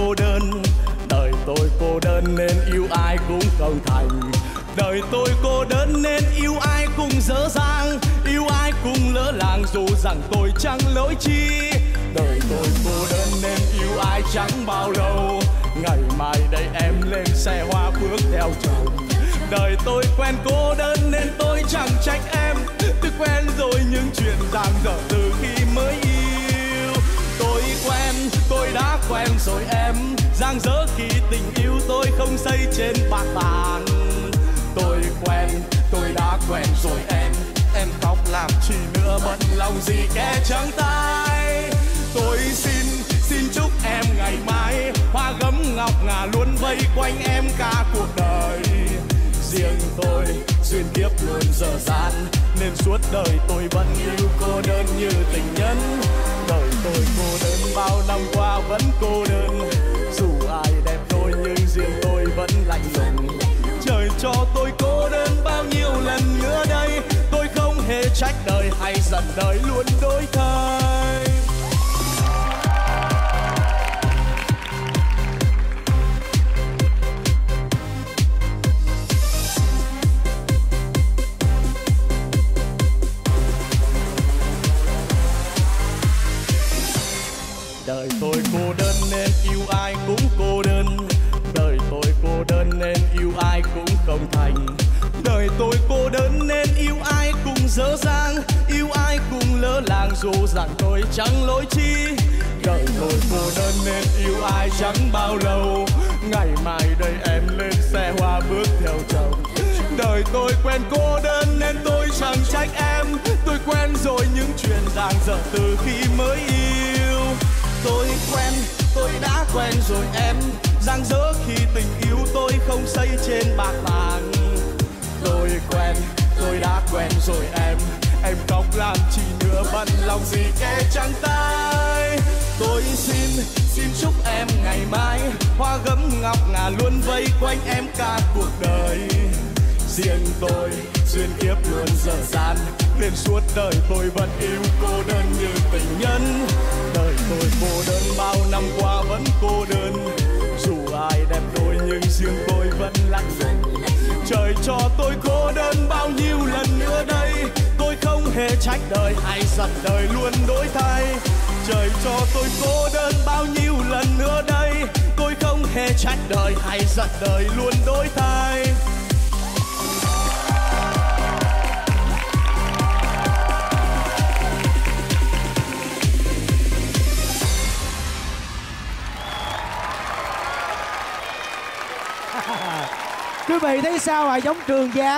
cô đơn. Đời tôi cô đơn nên yêu ai cũng không thành. Đời tôi cô đơn nên yêu ai cũng dở dang, yêu ai cũng lỡ làng dù rằng tôi chẳng lỗi chi. Đời tôi cô đơn nên yêu ai chẳng bao lâu, ngày mai đây em lên xe hoa bước theo chồng. Đời tôi quen cô đơn nên tôi chẳng trách em, tôi quen rồi những chuyện dang dở từ khi mới yêu. Tôi đã quen rồi em, dang dở khi tình yêu tôi không xây trên bạc vàng. Tôi đã quen rồi em khóc làm chi nữa, bận lòng gì kẻ trắng tay. Tôi xin chúc em ngày mai hoa gấm ngọc ngà luôn vây quanh em cả cuộc đời. Riêng tôi duyên kiếp luôn dở dang nên suốt đời tôi vẫn yêu cô đơn như tình nhân. Đời tôi cô đơn bao năm qua vẫn cô đơn, dù ai đẹp đôi nhưng riêng tôi vẫn lạnh lùng. Trời cho tôi cô đơn bao nhiêu lần nữa đây, tôi không hề trách đời hay giận đời luôn đổi thay. Đời tôi cô đơn nên yêu ai cũng cô đơn. Đời tôi cô đơn nên yêu ai cũng không thành. Đời tôi cô đơn nên yêu ai cũng dở dang, yêu ai cũng lỡ làng dù rằng tôi chẳng lỗi chi. Đời tôi cô đơn nên yêu ai chẳng bao lâu, ngày mai đây em lên xe hoa bước theo chồng. Đời tôi quen cô đơn nên tôi chẳng trách em, tôi quen rồi những chuyện dang dở từ khi mới yêu. Tôi đã quen rồi em, dang dở khi tình yêu tôi không xây trên bạc vàng. Tôi đã quen rồi em khóc làm chi nữa, bận lòng gì kẻ trắng tay. Tôi xin chúc em ngày mai hoa gấm ngọc ngà luôn vây quanh em cả cuộc đời. Riêng tôi duyên kiếp luôn dở dang nên suốt đời tôi vẫn yêu cô đơn như tình nhân. Đời tôi cô đơn bao năm qua vẫn cô đơn, dù ai đẹp đôi nhưng riêng tôi vẫn lạnh lùng. Trời cho tôi cô đơn bao nhiêu lần nữa đây, tôi không hề trách đời hay giận đời luôn đổi thay. Trời cho tôi cô đơn bao nhiêu lần nữa đây, tôi không hề trách đời hay giận đời luôn đổi thay. Quý vị thấy sao ạ? Giống Trường Giang.